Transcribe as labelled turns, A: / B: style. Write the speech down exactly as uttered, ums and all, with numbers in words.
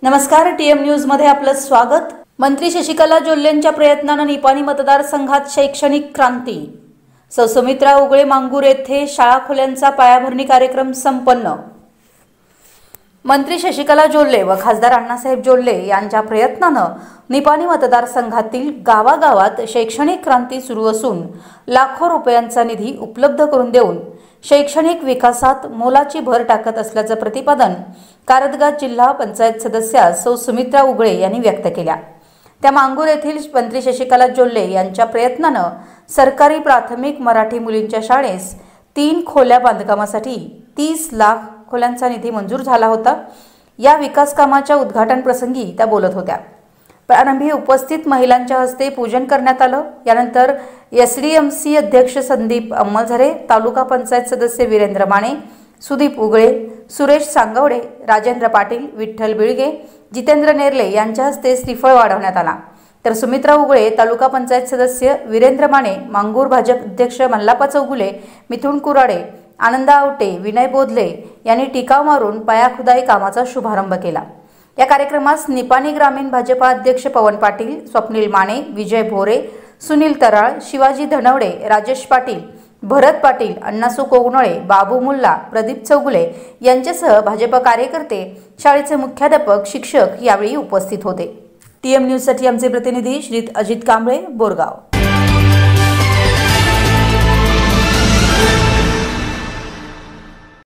A: नमस्कार, TM news मध्ये आपलं स्वागत। मंत्री शशिकला जोल्लेंच्या प्रयत्नाने निपाणी मतदारसंघात शैक्षणिक क्रांती। सौ सुमित्रा उगळे मांगूर येथे शाळा खोल्यांचा पायाभरणी कार्यक्रम संपन्न। मंत्री शशिकला जोल्ले व खासदार अण्णासाहेब जोल्ले यांच्या प्रयत्नाने निपाणी मतदारसंघातील गावागावात शैक्षणिक क्रांती सुरू असून लाखो रुपयांचा निधी उपलब्ध करून देऊन शैक्षणिक विकासात मोलाची भर टाकत असल्याचं प्रतिपादन कारदगा जिल्हा पंचायत सदस्या सौ सुमित्रा उगळे यांनी व्यक्त केल्या। त्या मांगूर येथील मंत्री शशिकला जोल्ले यांच्या प्रयत्नाने सरकारी प्राथमिक मराठी मुलींच्या शाळेस तीन खोल्या बांधकामासाठी तीस लाख खोल्यांचा निधी मंजूर झाला होता। या विकास कामाच्या उद्घाटन प्रसंगी त्या बोलत होत्या। प्रारंभी उपस्थित महिलांच्या हस्ते पूजन करण्यात आलं। यानंतर एसडीएमसी अध्यक्ष संदीप अंमलझरे, तालुका पंचायत सदस्य वीरेंद्र माने, सुदीप उगळे, सुरेश सांगवडे, राजेंद्र पाटील, विठ्ठल बिळगे, जितेंद्र नेरले यांच्या हस्ते श्रीफळ वाढवण्यात आला। तर सुमित्रा उगळे, तालुका पंचायत सदस्य वीरेंद्र माने, मांगूर भाजप अध्यक्ष मल्लाप्पा चौगुले, मिथुन कुराडे, आनंदा आवटे, विनय बोधले यांनी टिकाव मारून पायाखुदाई कामाचा शुभारंभ केला। या कार्यक्रमास निपाणी ग्रामीण भाजपा अध्यक्ष पवन पाटील, स्वप्नील माने, विजय भोरे, सुनील तराळ, शिवाजी धनवडे, राजेश पाटील, भरत पाटील, अण्णासू कोगनोळे, बाबू मुल्ला, प्रदीप चौगुले यांच्यासह भाजप कार्यकर्ते, शाळेचे मुख्याध्यापक, शिक्षक यावेळी उपस्थित होते। टीएम न्यूज साठी आमचे प्रतिनिधी श्री अजित कांबळे, बोरगाव।